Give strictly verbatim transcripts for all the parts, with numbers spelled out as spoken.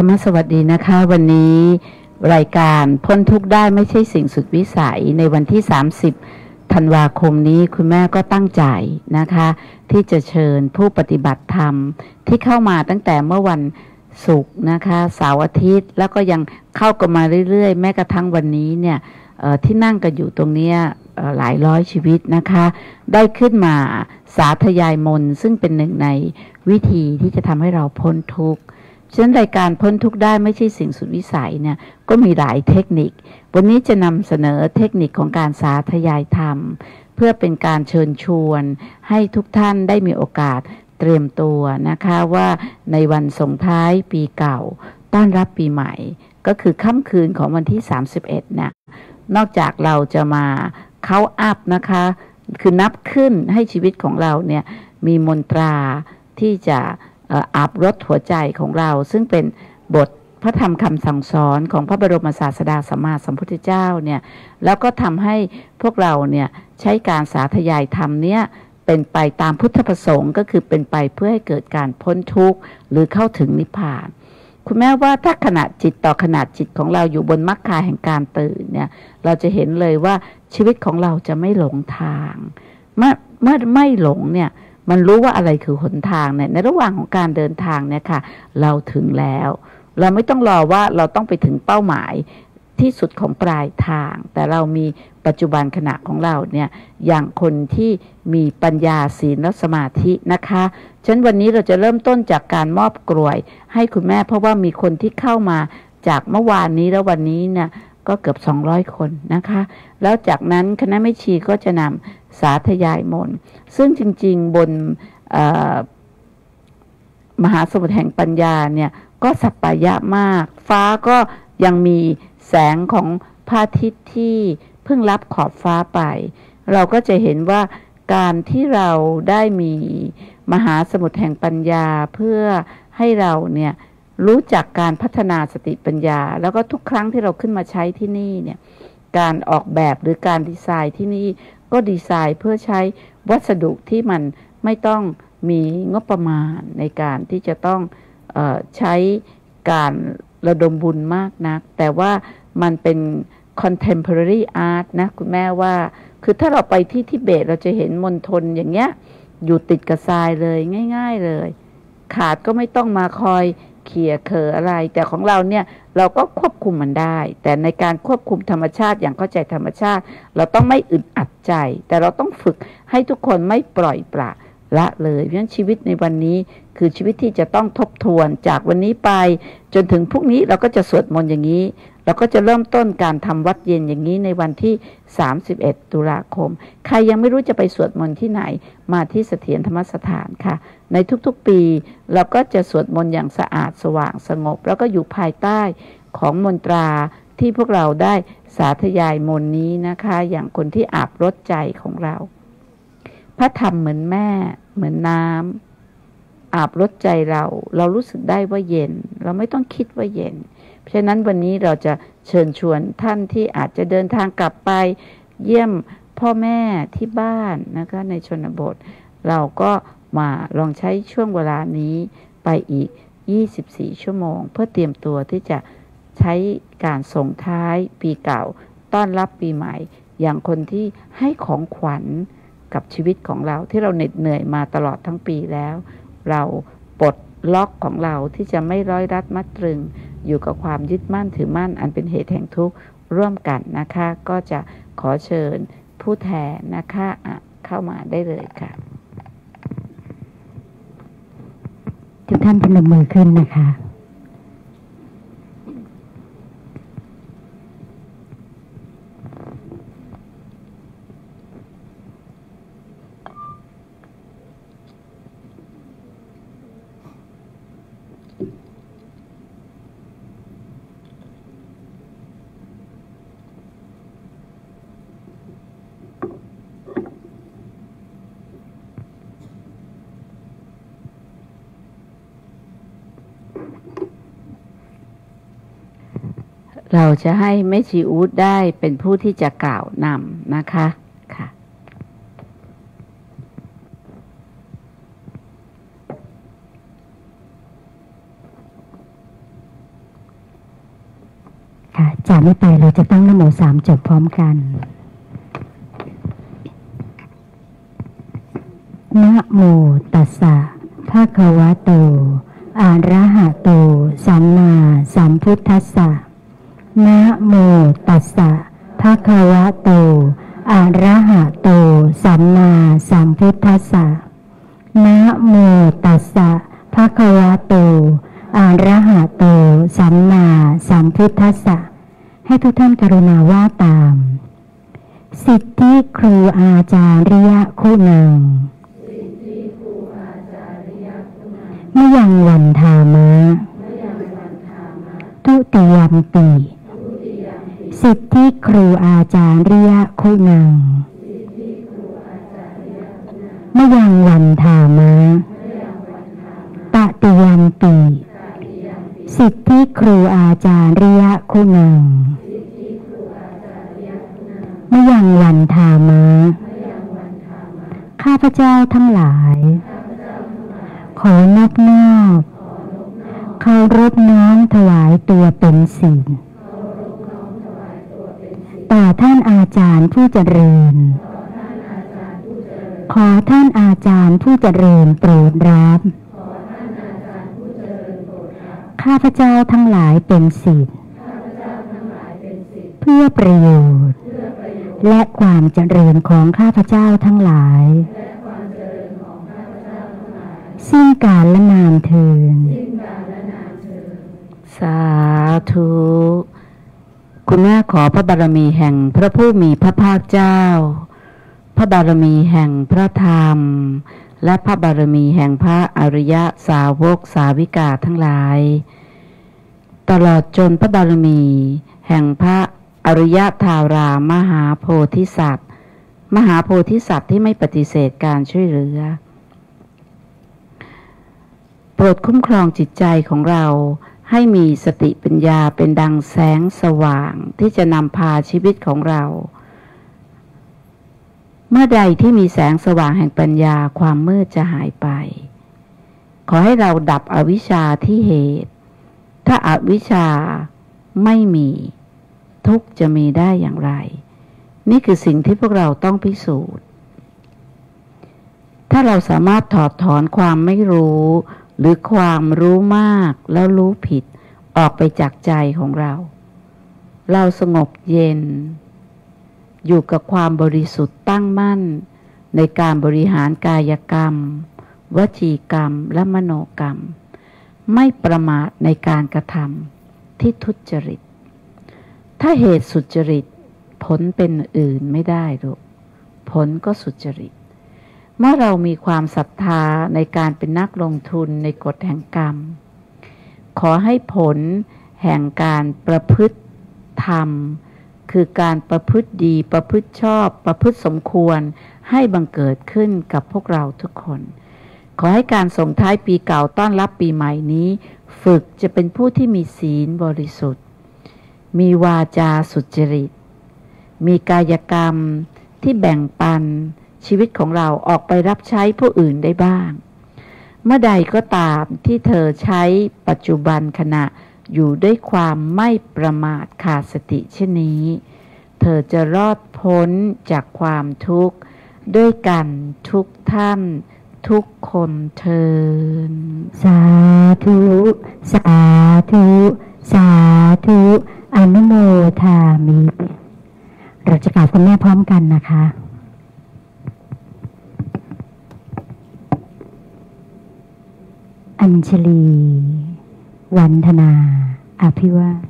มสวัสดีนะคะวันนี้รายการพ้นทุกข์ได้ไม่ใช่สิ่งสุดวิสัยในวันที่สามสิบธันวาคมนี้คุณแม่ก็ตั้งใจนะคะที่จะเชิญผู้ปฏิบัติธรรมที่เข้ามาตั้งแต่เมื่อวันศุกร์นะคะเสาร์อาทิตย์แล้วก็ยังเข้ากันมาเรื่อยๆแม้กระทั่งวันนี้เนี่ยที่นั่งกันอยู่ตรงนี้หลายร้อยชีวิตนะคะได้ขึ้นมาสาธยายมนต์ซึ่งเป็นหนึ่งในวิธีที่จะทำให้เราพ้นทุกข์ฉะนั้นรายการพ้นทุกข์ได้ไม่ใช่สิ่งสุดวิสัยเนี่ยก็มีหลายเทคนิควันนี้จะนำเสนอเทคนิคของการสาธยายธรรมเพื่อเป็นการเชิญชวนให้ทุกท่านได้มีโอกาสเตรียมตัวนะคะว่าในวันส่งท้ายปีเก่าต้อนรับปีใหม่ก็คือค่ำคืนของวันที่สามสิบเอ็ดเนี่ยนอกจากเราจะมาเข้าอัพนะคะคือนับขึ้นให้ชีวิตของเราเนี่ยมีมนตราที่จะอาบรถหัวใจของเราซึ่งเป็นบทพระธรรมคำสั่งสอนของพระบรมศาสดาสัมมาสัมพุทธเจ้าเนี่ยแล้วก็ทำให้พวกเราเนี่ยใช้การสาธยายธรรมเนี่ยเป็นไปตามพุทธประสงค์ก็คือเป็นไปเพื่อให้เกิดการพ้นทุกข์หรือเข้าถึงนิพพานคุณแม่ว่าถ้าขณะจิตต่อขณะจิตของเราอยู่บนมรรคาแห่งการตื่นเนี่ยเราจะเห็นเลยว่าชีวิตของเราจะไม่หลงทางเมื่อเมื่อไม่หลงเนี่ยมันรู้ว่าอะไรคือหนทางเนี่ยในระหว่างของการเดินทางเนี่ยค่ะเราถึงแล้วเราไม่ต้องรอว่าเราต้องไปถึงเป้าหมายที่สุดของปลายทางแต่เรามีปัจจุบันขณะของเราเนี่ยอย่างคนที่มีปัญญาศีลและสมาธินะคะฉะนั้นวันนี้เราจะเริ่มต้นจากการมอบกลวยให้คุณแม่เพราะว่ามีคนที่เข้ามาจากเมื่อวานนี้แล้ววันนี้เนี่ยก็เกือบสองร้อยคนนะคะแล้วจากนั้นคณะแม่ชีก็จะนำสาธยายมนต์ซึ่งจริงๆบนมหาสมุทรแห่งปัญญาเนี่ยก็สัปปายะมากฟ้าก็ยังมีแสงของพระอาทิตย์ที่เพิ่งรับขอบฟ้าไปเราก็จะเห็นว่าการที่เราได้มีมหาสมุทรแห่งปัญญาเพื่อให้เราเนี่ยรู้จักการพัฒนาสติปัญญาแล้วก็ทุกครั้งที่เราขึ้นมาใช้ที่นี่เนี่ยการออกแบบหรือการดีไซน์ที่นี่ก็ดีไซน์เพื่อใช้วัสดุที่มันไม่ต้องมีงบประมาณในการที่จะต้องเอ่อใช้การระดมบุญมากนักแต่ว่ามันเป็น contemporary art นะคุณแม่ว่าคือถ้าเราไปที่ทิเบตเราจะเห็นมณฑลอย่างเงี้ยอยู่ติดกับทรายเลยง่ายๆเลยขาดก็ไม่ต้องมาคอยเขี่ยเขออะไรแต่ของเราเนี่ยเราก็ควบคุมมันได้แต่ในการควบคุมธรรมชาติอย่างเข้าใจธรรมชาติเราต้องไม่อึดอัดใจแต่เราต้องฝึกให้ทุกคนไม่ปล่อยปละละเลยเพราะฉะนั้นชีวิตในวันนี้คือชีวิตที่จะต้องทบทวนจากวันนี้ไปจนถึงพรุ่งนี้เราก็จะสวดมนต์อย่างนี้เราก็จะเริ่มต้นการทำวัดเย็นอย่างนี้ในวันที่สามสิบเอ็ดตุลาคมใครยังไม่รู้จะไปสวดมนต์ที่ไหนมาที่เสถียรธรรมสถานค่ะในทุกๆปีเราก็จะสวดมนต์อย่างสะอาดสว่างสงบแล้วก็อยู่ภายใต้ของมนตราที่พวกเราได้สาธยายมนต์นี้นะคะอย่างคนที่อาบรถใจของเราพระธรรมเหมือนแม่เหมือนน้ำอาบรถใจเราเรารู้สึกได้ว่าเย็นเราไม่ต้องคิดว่าเย็นเพราะฉะนั้นวันนี้เราจะเชิญชวนท่านที่อาจจะเดินทางกลับไปเยี่ยมพ่อแม่ที่บ้านนะคะในชนบทเราก็มาลองใช้ช่วงเวลานี้ไปอีกยี่สิบสี่ชั่วโมงเพื่อเตรียมตัวที่จะใช้การส่งท้ายปีเก่าต้อนรับปีใหม่อย่างคนที่ให้ของขวัญกับชีวิตของเราที่เราเหน็ดเหนื่อยมาตลอดทั้งปีแล้วเราปลดล็อกของเราที่จะไม่ร้อยรัดมัดตรึงอยู่กับความยึดมั่นถือมั่นอันเป็นเหตุแห่งทุกข์ร่วมกันนะคะก็จะขอเชิญผู้แทนนะคะเข้ามาได้เลยค่ะทุกท่านพนมมือขึ้นนะคะเราจะให้แม่ชีอู๊ดได้เป็นผู้ที่จะกล่าวนำนะคะค่ะกจากนี้ไปเราจะตั้งนะโมสามจบพร้อมกันนะโมตัสสะภะคะวะโตอะระหะโตสัมมาสัมพุทธัสสะนะโมตัสสะภะคะวะโตอะระหะโตสัมมาสัมพุทธัสสะนะโมตัสสะภะคะวะโตอะระหะโตสัมมาสัมพุทธัสสะให้ทุกท่านกรุณาว่าตามสิทธิครูอาจาริยคุณังมะยังวันธามะทุติยัมปิสิทธิครูอาจาริยคุณังมะยังวันธามะตติยัมปิสิทธิครูอาจาริยคุณังมะยังวันธามะข้าพเจ้าทั้งหลายขอนอบน้อมเคารพน้อมถวายตัวเป็นศีลต่อท่านอาจารย์ผู้เจริญขอท่านอาจารย์ผู้เจริญโปรดรับข้าพเจ้าทั้งหลายเป็นศีลเพื่อประโยชน์และความเจริญของข้าพเจ้าทั้งหลายสิ้นกาลและนานเทอญสาธุคุณแม่ขอพระบารมีแห่งพระผู้มีพระภาคเจ้าพระบารมีแห่งพระธรรมและพระบารมีแห่งพระอริยสาวกสาวิกาทั้งหลายตลอดจนพระบารมีแห่งพระอริยธารามหาโพธิสัตว์มหาโพธิสัตว์ที่ไม่ปฏิเสธการช่วยเหลือโปรดคุ้มครองจิตใจของเราให้มีสติปัญญาเป็นดังแสงสว่างที่จะนำพาชีวิตของเราเมื่อใดที่มีแสงสว่างแห่งปัญญาความมืดจะหายไปขอให้เราดับอวิชชาที่เหตุถ้าอวิชชาไม่มีทุกข์จะมีได้อย่างไรนี่คือสิ่งที่พวกเราต้องพิสูจน์ถ้าเราสามารถถอดถอนความไม่รู้หรือความรู้มากแล้วรู้ผิดออกไปจากใจของเราเราสงบเย็นอยู่กับความบริสุทธิ์ตั้งมั่นในการบริหารกายกรรมวจีกรรมและมโนกรรมไม่ประมาทในการกระทำที่ทุจริตถ้าเหตุสุจริตผลเป็นอื่นไม่ได้หรอกผลก็สุจริตเมื่อเรามีความศรัทธาในการเป็นนักลงทุนในกฎแห่งกรรมขอให้ผลแห่งการประพฤติธรรมคือการประพฤติดีประพฤติชอบประพฤติสมควรให้บังเกิดขึ้นกับพวกเราทุกคนขอให้การส่งท้ายปีเก่าต้อนรับปีใหม่นี้ฝึกจะเป็นผู้ที่มีศีลบริสุทธิ์มีวาจาสุจริตมีกายกรรมที่แบ่งปันชีวิตของเราออกไปรับใช้ผู้อื่นได้บ้างเมื่อใดก็ตามที่เธอใช้ปัจจุบันขณะอยู่ด้วยความไม่ประมาทขาดสติเช่นนี้เธอจะรอดพ้นจากความทุกข์ด้วยกันทุกท่านทุกคนเทินสาธุสาธุสาธุอนุโมทามิเราจะกราบคุณแม่พร้อมกันนะคะอัญชลีวันธนาอภิวาท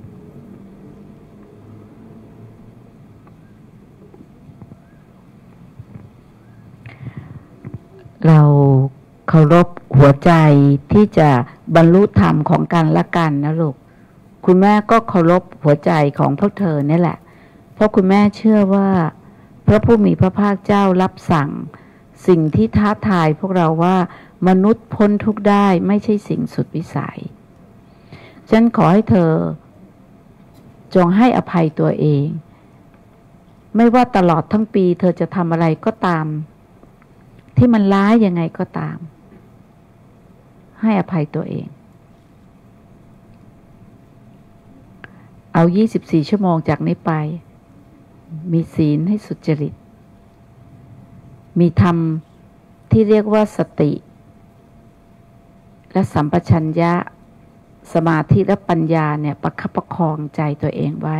เราเคารพหัวใจที่จะบรรลุธรรมของกันและกันนะลูกคุณแม่ก็เคารพหัวใจของพวกเธอนี่แหละเพราะคุณแม่เชื่อว่าพระผู้มีพระภาคเจ้ารับสั่งสิ่งที่ท้าทายพวกเราว่ามนุษย์พ้นทุกข์ได้ไม่ใช่สิ่งสุดวิสัยฉันขอให้เธอจงให้อภัยตัวเองไม่ว่าตลอดทั้งปีเธอจะทำอะไรก็ตามที่มันร้ายยังไงก็ตามให้อภัยตัวเองเอายี่สิบสี่ชั่วโมงจากนี้ไปมีศีลให้สุจริตมีธรรมที่เรียกว่าสติและสัมปชัญญะสมาธิและปัญญาเนี่ยประคับประคองใจตัวเองไว้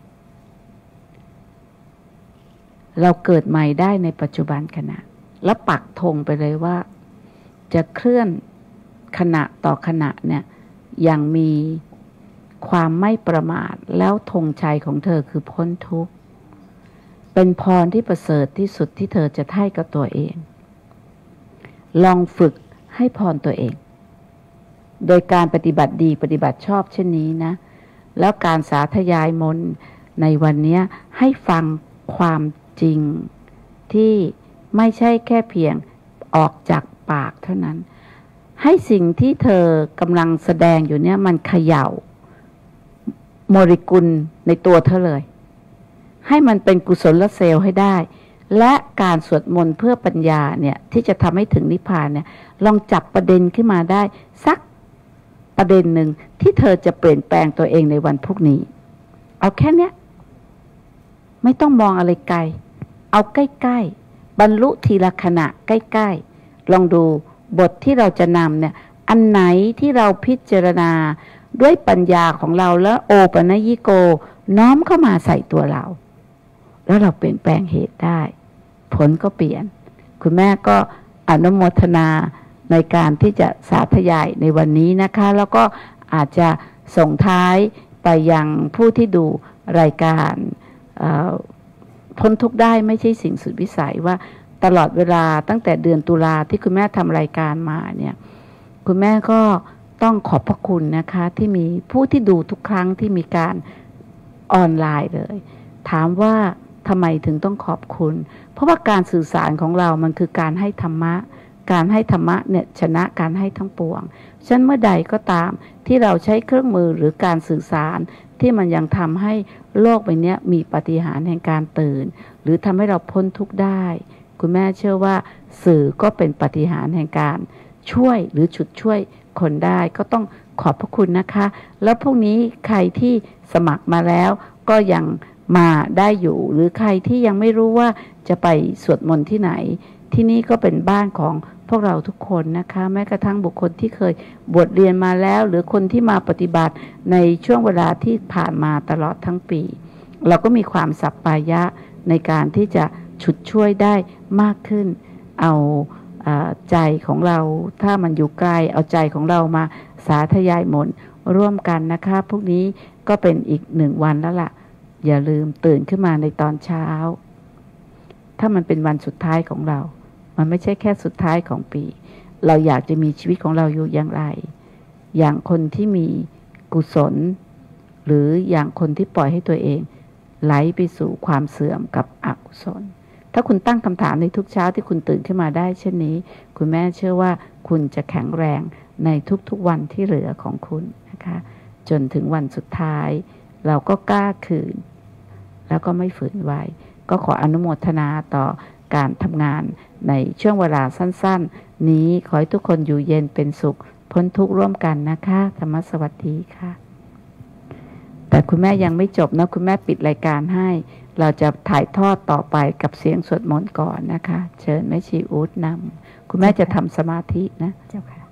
เราเกิดใหม่ได้ในปัจจุบันขณะและปักธงไปเลยว่าจะเคลื่อนขณะต่อขณะเนี่ยอย่างมีความไม่ประมาทแล้วธงชัยของเธอคือพ้นทุกข์เป็นพรที่ประเสริฐที่สุดที่เธอจะให้กับตัวเองลองฝึกให้พรตัวเองโดยการปฏิบัติดีปฏิบัติชอบเช่นนี้นะแล้วการสาธยายมนต์ในวันนี้ให้ฟังความจริงที่ไม่ใช่แค่เพียงออกจากปากเท่านั้นให้สิ่งที่เธอกำลังแสดงอยู่เนี่ยมันเขย่าโมเลกุลในตัวเธอเลยให้มันเป็นกุศลเซลล์ให้ได้และการสวดมนต์เพื่อปัญญาเนี่ยที่จะทำให้ถึงนิพพานเนี่ยลองจับประเด็นขึ้นมาได้สักประเด็นหนึ่งที่เธอจะเปลี่ยนแปลงตัวเองในวันพรุ่งนี้เอาแค่เนี้ยไม่ต้องมองอะไรไกลเอาใกล้ๆบรรลุทีละขณะใกล้ๆลองดูบทที่เราจะนำเนี่ยอันไหนที่เราพิจารณาด้วยปัญญาของเราแล้วโอปัญญิโกน้อมเข้ามาใส่ตัวเราแล้วเราเปลี่ยนแปลงเหตุได้ผลก็เปลี่ยนคุณแม่ก็อนุโมทนาในการที่จะสาธยายในวันนี้นะคะแล้วก็อาจจะส่งท้ายไปยังผู้ที่ดูรายการพ้นทุกข์ได้ไม่ใช่สิ่งสุดวิสัยว่าตลอดเวลาตั้งแต่เดือนตุลาที่คุณแม่ทำรายการมาเนี่ยคุณแม่ก็ต้องขอบพระคุณนะคะที่มีผู้ที่ดูทุกครั้งที่มีการออนไลน์เลยถามว่าทำไมถึงต้องขอบคุณเพราะว่าการสื่อสารของเรามันคือการให้ธรรมะการให้ธรรมะเนี่ยชนะการให้ทั้งปวงฉะนั้นเมื่อใดก็ตามที่เราใช้เครื่องมือหรือการสื่อสารที่มันยังทำให้โลกใบนี้มีปาฏิหาริย์แห่งการตื่นหรือทำให้เราพ้นทุกข์ได้คุณแม่เชื่อว่าสื่อก็เป็นปาฏิหาริย์แห่งการช่วยหรือฉุดช่วยคนได้ก็ต้องขอบพระคุณนะคะแล้วพวกนี้ใครที่สมัครมาแล้วก็ยังมาได้อยู่หรือใครที่ยังไม่รู้ว่าจะไปสวดมนต์ที่ไหนที่นี่ก็เป็นบ้านของพวกเราทุกคนนะคะแม้กระทั่งบุคคลที่เคยบวชเรียนมาแล้วหรือคนที่มาปฏิบัติในช่วงเวลาที่ผ่านมาตลอดทั้งปีเราก็มีความสัปปายะในการที่จะฉุดช่วยได้มากขึ้นเอาใจของเราถ้ามันอยู่ไกลเอาใจของเรามาสาธยายมนต์ร่วมกันนะคะพวกนี้ก็เป็นอีกหนึ่งวันแล้วล่ะอย่าลืมตื่นขึ้นมาในตอนเช้าถ้ามันเป็นวันสุดท้ายของเรามันไม่ใช่แค่สุดท้ายของปีเราอยากจะมีชีวิตของเราอยู่อย่างไรอย่างคนที่มีกุศลหรืออย่างคนที่ปล่อยให้ตัวเองไหลไปสู่ความเสื่อมกับอกุศลถ้าคุณตั้งคำถามในทุกเช้าที่คุณตื่นขึ้นมาได้เช่นนี้คุณแม่เชื่อว่าคุณจะแข็งแรงในทุกๆวันที่เหลือของคุณนะคะจนถึงวันสุดท้ายเราก็กล้าขืนแล้วก็ไม่ฝืนไว้ก็ขออนุโมทนาต่อการทำงานในช่วงเวลาสั้นๆนี้ขอให้ทุกคนอยู่เย็นเป็นสุขพ้นทุกข์ร่วมกันนะคะธรรมสวัสดีค่ะแต่คุณแม่ยังไม่จบนะคุณแม่ปิดรายการให้เราจะถ่ายทอดต่อไปกับเสียงสวดมนต์ก่อนนะคะเชิญแม่ชีอู๊ดนำคุณแม่จะทำสมาธินะเจ้าค่ะ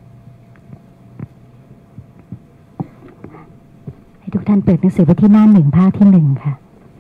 ให้ทุกท่านเปิดหนังสือไปที่หน้าหนึ่งภาคที่หนึ่งค่ะ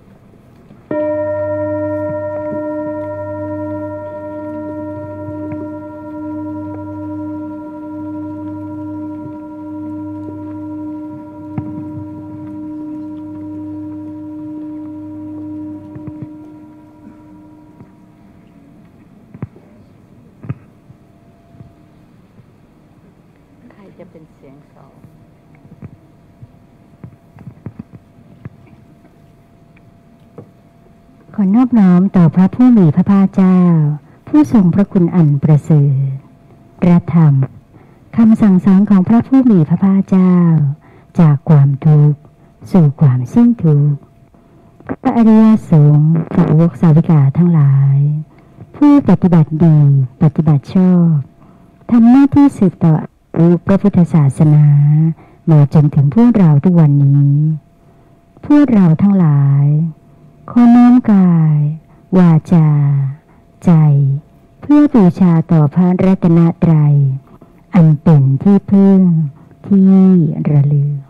ขอนอบน้อมต่อพระผู้มีพระภาคเจ้าผู้ทรงพระคุณอันประเสริฐพระธรรมคำสั่งสอนของพระผู้มีพระภาคเจ้าจากความทุกข์สู่ความสิ้นทุกข์พระอริยสงฆ์สาวกสาวิกาทั้งหลายผู้ปฏิบัติดีปฏิบัติชอบทำหน้าที่สืบต่อพระพุทธศาสนามาจนถึงพวกเราทุกวันนี้พวกเราทั้งหลายขอน้อมกายวาจาใจเพื่อบูชาต่อพระรัตนตรัยอันเป็นที่พึ่งที่ระลึก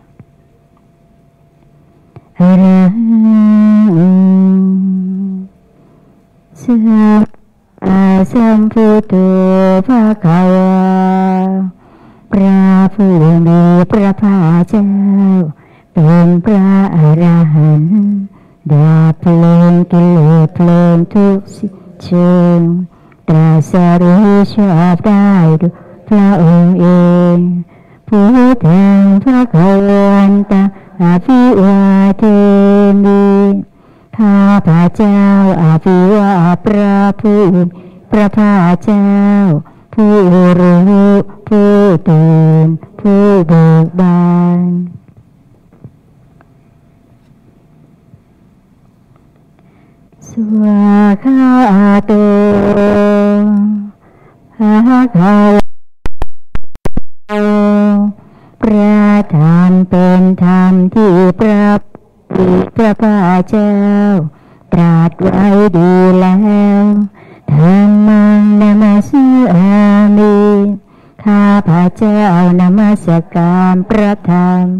อรหังสัมมาสัมพุทโธภะคะวาพระผู้มีพระภาคเจ้าเป็นพระอรหันต์ดับเพลิงกิเลสเพลิงทุกสิ้นเชิงตรัสรู้ชอบได้ด้วยพระองค์เองผู้แทนพระควันตาอภิวาเทมิข้าพระเจ้าอภิวาพระผู้พระภาคเจ้าผู้รู้ผู้ตื่นผู้เบิกบานสวากขาโตภะคะวะโตพระธรรมเป็นธรรมที่พระผู้พระภาคเจ้าตรัสไว้ดีแล้วธัมมังนามัสสามิข้าพระเจ้านมัสการพระธรรม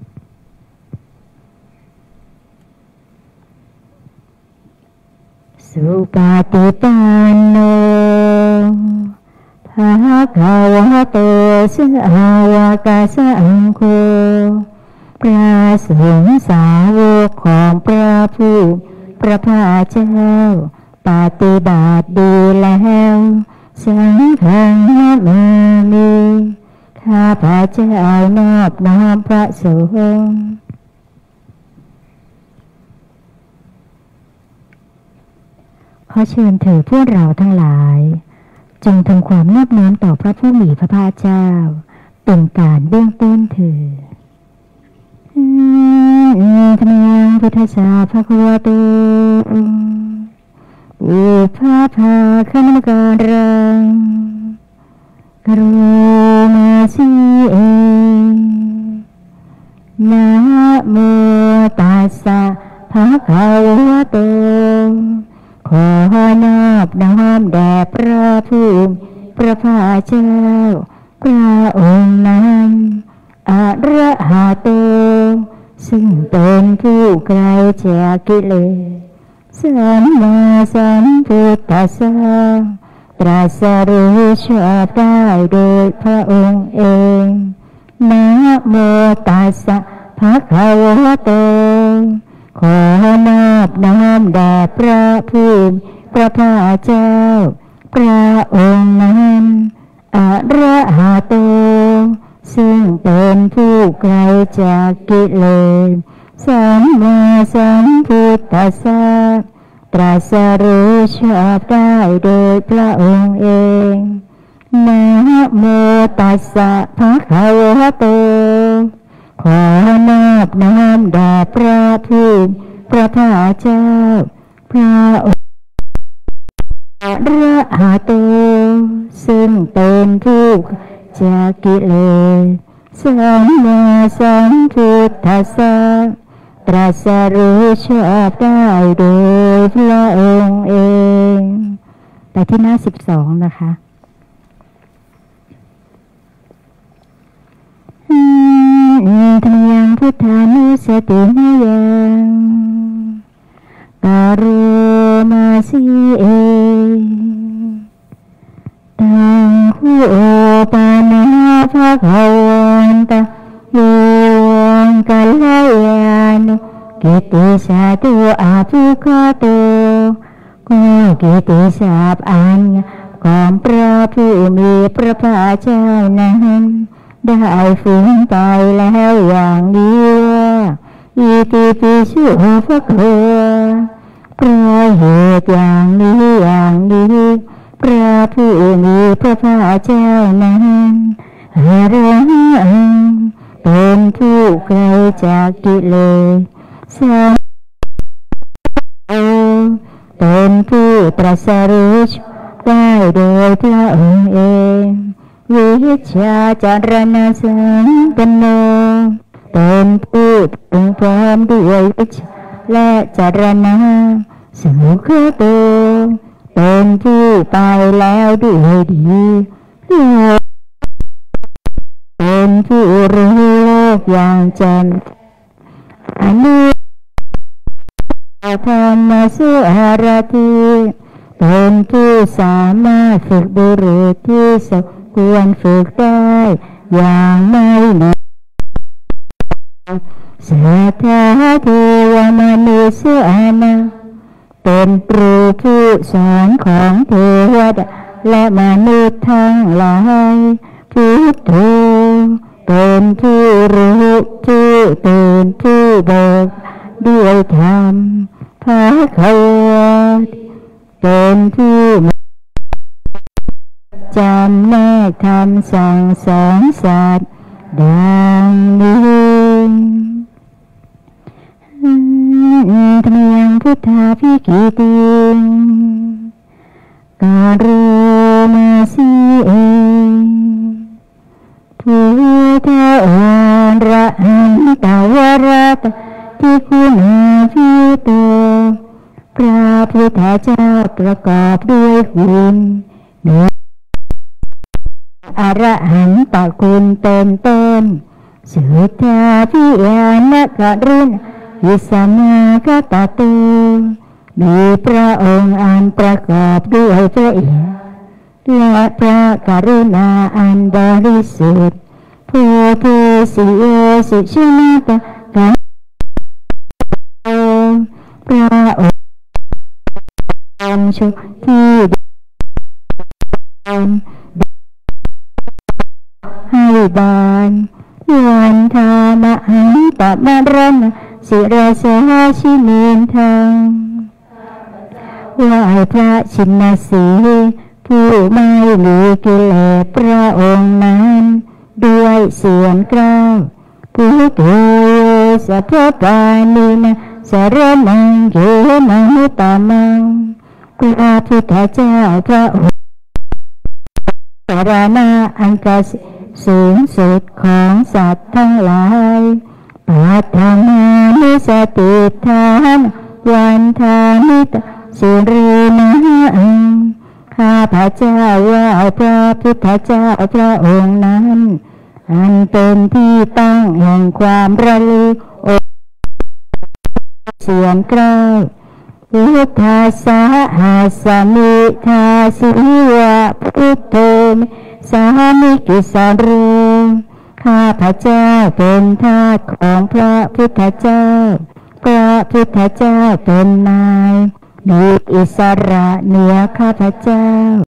สุปฏิปันโนภะคะวะโตสาวกสังโฆพระสงฆ์สาวกของพระผู้พระภาคเจ้าปฏิบัติดีแล้วสังฆังนะมามิข้าพระเจ้านอบน้อมพระสงฆ์ขอเชิญเถิดพวกเราทั้งหลายจงทำความนอบน้อมต่อพระผู้มีพระภาคเจ้าเป็นการเบื้องต้นเถิดธรรมังพุทธัสสะภะคะวะโตอุปาภาคณมการังกโรมาสีเอนะโมตัสสะภะคะวะโตขอนอบน้อมแด่พระผู้พระภาคเจ้าพระองค์นั้นอรหัตโตซึ่งเป็นผู้ไกลจากกิเลสสัมมาสัมพุทธัสสะตรัสรู้ชอบได้โดยพระองค์เองนะโมตัสสะภะคะวะโตขอนอบน้อมแด่พระผู้พระภาคเจ้าพระองค์นั้นอรหัตโตซึ่งเป็นผู้ไกลจากกิเลสสัมมาสัมพุทธัสสะตรัสรู้ชอบได้โดยพระองค์เองนะโมตัสสะภะคะวะโตขอนอบน้อมแด่พระผู้พระภาคเจ้าพระองค์อรหัตโตซึ่งเป็นผู้จากกิเลสสัมมาสัมพุทธัสสะตรัสรู้ชอบได้โดยพระองค์เองไปที่หน้าสิบสองนะคะธรรมังพุทธานุสติมายังกโรมาสีเอตังคูโอปานาภะคะวันตาโยกัลยานุกิติสาตุอาภุคโตก็กิติศัพท์อันของพระผู้มีพระภาคเจ้านั้นได้ฟื้นไปแล้วอย่างนี้ว่าอิติปิโสภะคะวะเพราะเหตุอย่างนี้อย่างนี้พระผู้มีพระภาคเจ้านั้นอรหันต์เป็นผู้ไกลจากกิเลสสัมเป็นผู้ตรัสรู้ได้โดยพระองค์เองวิชชาจารณสัมปันโนเป็นผู้ถึงพร้อมด้วยวิชาและจารณะสุขโตเป็นผู้ไปแล้วด้วยดีเป็นผู้รู้โลกอย่างแจ่มอนุธรรมสุหรติเป็นผู้สามารถฝึกบุรุษที่สมควรฝึกได้อย่างไม่หนีสัทธาเทวมนุษย์อนาเป็นครูผู้สอนของเทวดาและมนุษย์ทั้งหลายพุทโธเป็นผู้รู้ผู้ตื่นผู้เบิกด้วยธรรมภาควะเป็นผู้จำแนกธรรมสั่งสอนสัตว์ดังนี้ธรรมยังพุทธาภิกิติการุมาสีเอพุทธะระหันตวรัตที่คุณาภิโตพระพุทธเจ้าประกอบด้วยคุณเนื้ออรหันตคุณเป็นต้นสุทธาภิญาณกรุณวิสัมมาคตตุมีพระองค์อันประกอบด้วยพระอินทร์และพระกรุณาอันบริสุทธิ์ผู้ผู้สิโยสุชนาตกะพระองค์อันชุกที่ให้บานวันธามหันตมรณสิรสหชินินทังไหว้พระชินสีผู้ไม่มีกิเลสพระองค์นั้นด้วยเสียงกล้าวพุทโธสัพพานินะสารนังเยนะตามังพระพุทธเจ้าพระองค์สารณะอันกเกษสูงสุดของสัตว์ทั้งหลายปัฏฐานานิสติทานวันทานิตสุรีนะข้าพระเจ้าว่าพระพุทธเจ้าพระองค์นั้นอันเป็นที่ตั้งแห่งความระลึกเสียงกล้าวพุทธาสาหัสมิทาสิวะพุทโธสามิกิสารุข้าพระเจ้าเป็นทาสของพระพุทธเจ้าพระพุทธเจ้าเป็นนายมีอิสระเหนือข้าพระเจ้า